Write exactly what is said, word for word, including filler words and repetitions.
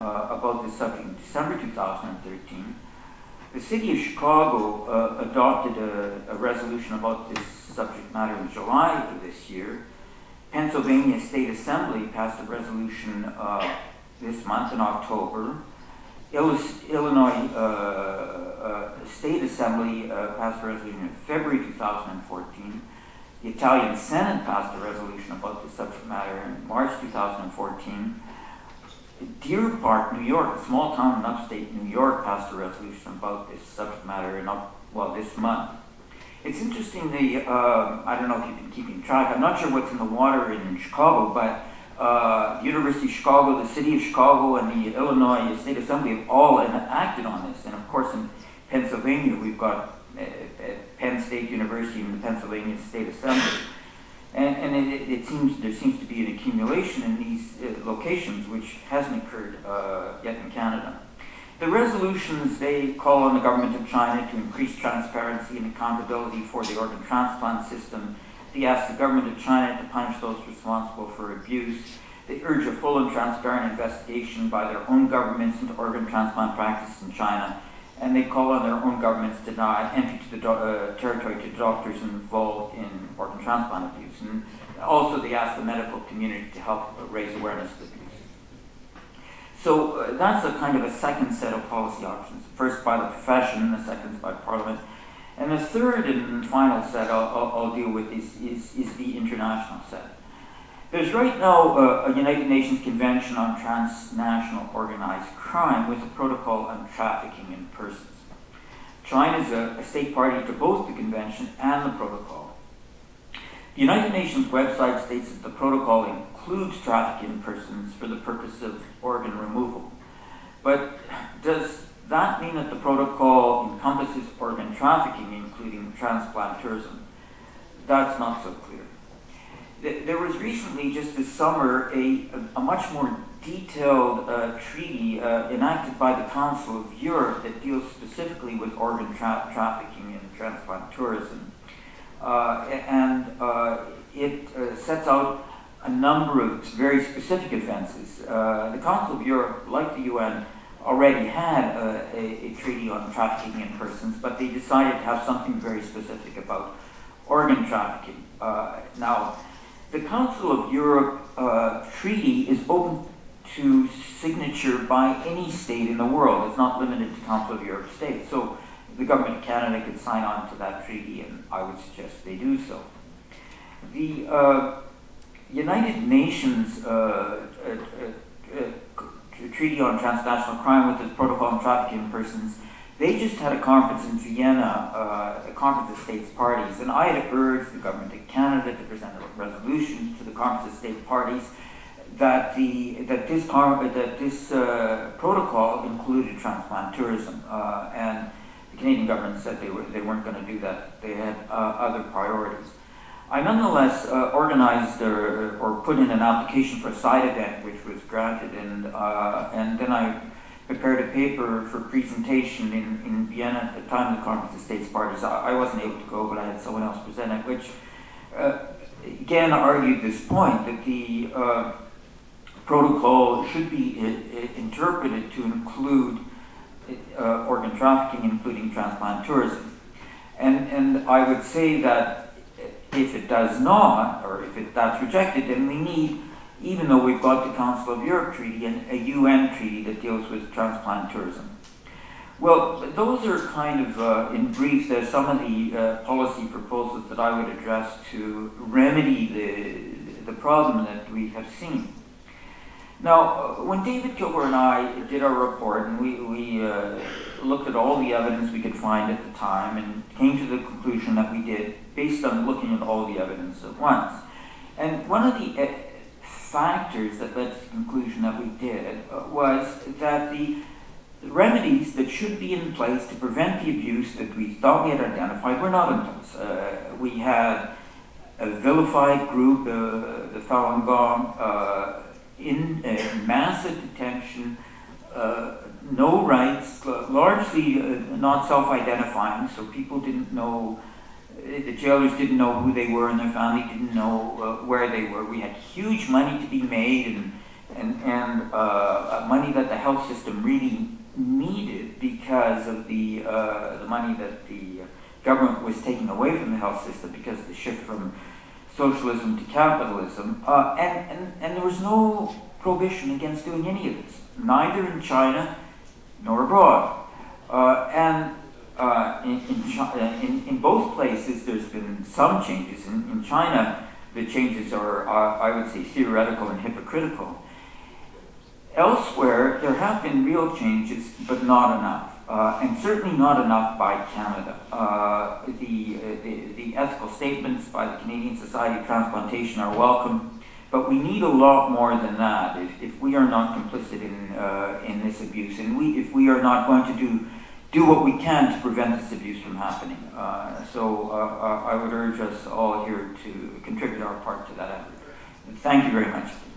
uh, about this subject in December two thousand thirteen. The city of Chicago uh, adopted a, a resolution about this subject matter in July of this year. Pennsylvania State Assembly passed a resolution uh, this month in October. Illinois uh, uh, State Assembly uh, passed a resolution in February two thousand fourteen. The Italian Senate passed a resolution about this subject matter in March two thousand fourteen. Deer Park, New York, a small town in upstate New York, passed a resolution about this subject matter in up, well, this month. It's interesting, the, uh, I don't know if you've been keeping track, I'm not sure what's in the water in Chicago, but uh, the University of Chicago, the City of Chicago, and the Illinois State Assembly have all acted on this. And of course in Pennsylvania, we've got uh, Penn State University and the Pennsylvania State Assembly. And, and it, it seems there seems to be an accumulation in these uh, locations, which hasn't occurred uh, yet in Canada. The resolutions, they call on the government of China to increase transparency and accountability for the organ transplant system. They ask the government of China to punish those responsible for abuse. They urge a full and transparent investigation by their own governments into organ transplant practice in China. And they call on their own governments to deny entry to the uh, territory to doctors involved in organ transplant abuse. And also they ask the medical community to help uh, raise awareness of abuse. So uh, that's a kind of a second set of policy options. First by the profession, the second by Parliament. And the third and final set I'll, I'll, I'll deal with is, is, is the international set. There's right now uh, a United Nations Convention on Transnational Organized Crime with a protocol on trafficking in persons. China is a, a state party to both the convention and the protocol. The United Nations website states that the protocol includes trafficking in persons for the purpose of organ removal. But does that mean that the protocol encompasses organ trafficking, including transplant tourism? That's not so clear. There was recently, just this summer, a, a much more detailed uh, treaty uh, enacted by the Council of Europe that deals specifically with organ tra trafficking and transplant tourism. Uh, and uh, it uh, sets out a number of very specific offenses. Uh, the Council of Europe, like the U N, already had uh, a, a treaty on trafficking in persons, but they decided to have something very specific about organ trafficking. Uh, now, the Council of Europe uh, treaty is open to signature by any state in the world. It's not limited to Council of Europe states. So the government of Canada could sign on to that treaty, and I would suggest they do so. The uh, United Nations uh, uh, uh, uh, Treaty on Transnational Crime with its protocol on trafficking in persons, they just had a conference in Vienna, uh, a conference of states parties, and I had urged the government of Canada to present a resolution to the conference of state parties that the that this that this uh, protocol included transplant tourism, uh, and the Canadian government said they were they weren't going to do that. They had uh, other priorities. I nonetheless uh, organized or, or put in an application for a side event, which was granted, and uh, and then I prepared a paper for presentation in, in Vienna at the time of the Conference of States Parties. I, I wasn't able to go, but I had someone else present it, which uh, again argued this point that the uh, protocol should be I, I interpreted to include uh, organ trafficking, including transplant tourism. And, and I would say that if it does not, or if it, that's rejected, then we need, even though we've got the Council of Europe Treaty and a U N treaty that deals with transplant tourism. Well, those are kind of, uh, in brief, there's some of the uh, policy proposals that I would address to remedy the, the problem that we have seen. Now, uh, when David Kilgour and I did our report, and we, we uh, looked at all the evidence we could find at the time and came to the conclusion that we did based on looking at all the evidence at once. And one of the uh, factors that led to the conclusion that we did uh, was that the remedies that should be in place to prevent the abuse that we thought we had identified were not in place. Uh, we had a vilified group, uh, the Falun Gong, uh, in uh, massive detention, uh, no rights, largely uh, not self-identifying, so people didn't know, the jailers didn't know who they were and their family didn't know uh, where they were. We had huge money to be made, and and, and uh, money that the health system really needed because of the, uh, the money that the government was taking away from the health system because of the shift from socialism to capitalism. Uh, and, and, and there was no prohibition against doing any of this, neither in China nor abroad. Uh, and uh, in, in, China, in, in both places, there's been some changes. In, in China, the changes are, uh, I would say, theoretical and hypocritical. Elsewhere, there have been real changes, but not enough. Uh, and certainly not enough by Canada. Uh, the, uh, the, the ethical statements by the Canadian Society of Transplantation are welcome, but we need a lot more than that if, if we are not complicit in, uh, in this abuse, and we, if we are not going to do, do what we can to prevent this abuse from happening. Uh, so uh, I would urge us all here to contribute our part to that effort. Thank you very much.